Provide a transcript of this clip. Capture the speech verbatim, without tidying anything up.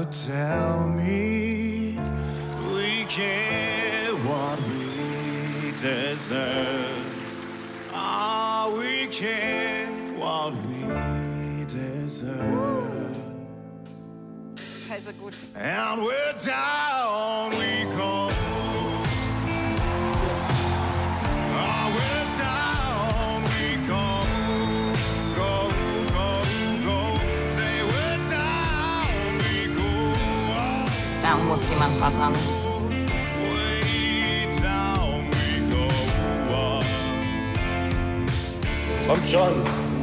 would tell me we get what we deserve. Ah, we get what we deserve. Okay, so gut. And we're down we go. Ah, we're down we go. Go, go, go. Say we're down we go. Da muss jemand buzzern. Way down we go. Kommt schon.